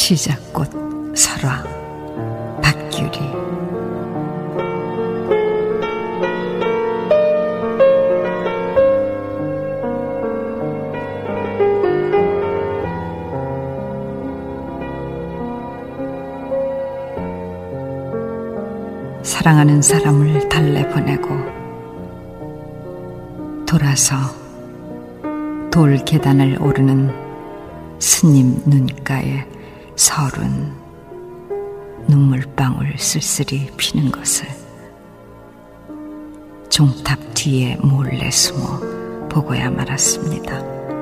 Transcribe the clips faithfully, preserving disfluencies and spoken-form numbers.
치자꽃 설화 박규리. 사랑하는 사람을 달래보내고 돌아서 돌 계단을 오르는 스님 눈가에 서른 눈물방울 쓸쓸히 피는 것을 종탑 뒤에 몰래 숨어 보고야 말았습니다.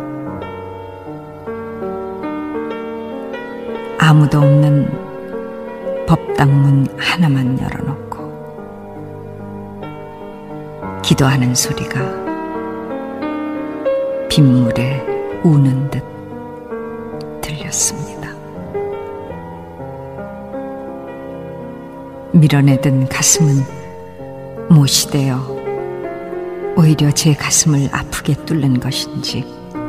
아무도 없는 법당문 하나만 열어놓고 기도하는 소리가 빗물에 우는 듯 들렸습니다. 밀어내던 가슴은 못이 되어 오히려 제 가슴을 아프게 뚫는 것인지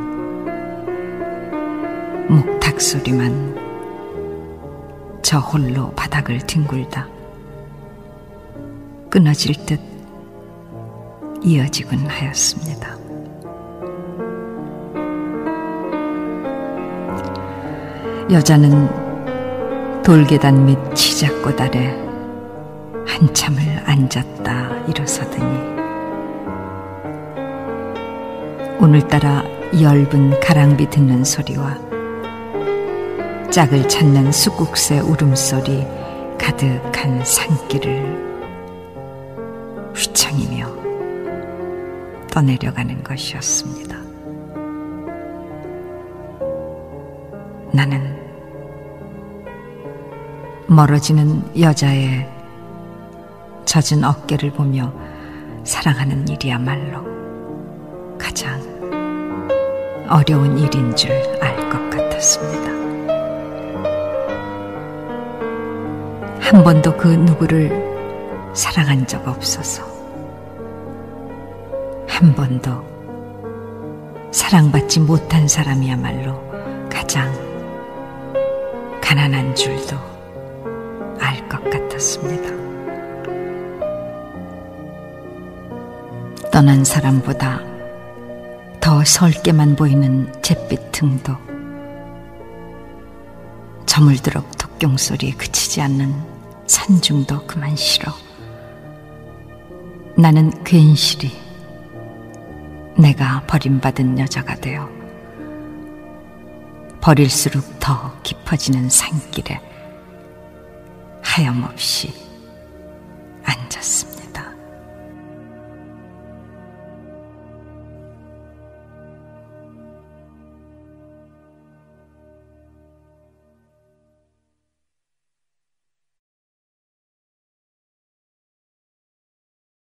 목탁 소리만 저 홀로 바닥을 뒹굴다 끊어질 듯 이어지곤 하였습니다. 여자는 돌계단 밑 치자꽃 아래 한참을 앉았다 일어서더니 오늘따라 엷은 가랑비 듣는 소리와 짝을 찾는 숫국새 울음소리 가득한 산길을 휘청이며 떠내려가는 것이었습니다. 나는 멀어지는 여자의 젖은 어깨를 보며 사랑하는 일이야말로 가장 어려운 일인 줄 알 것 같았습니다. 한 번도 그 누구를 사랑한 적 없어서 한 번도 사랑받지 못한 사람이야말로 가장 가난한 줄도 알 것 같았습니다. 떠난 사람보다 더 설게만 보이는 잿빛 등도 저물도록 독경소리에 그치지 않는 산중도 그만 싫어. 나는 괜시리 내가 버림받은 여자가 되어 버릴수록 더 깊어지는 산길에 하염없이 앉았습니다.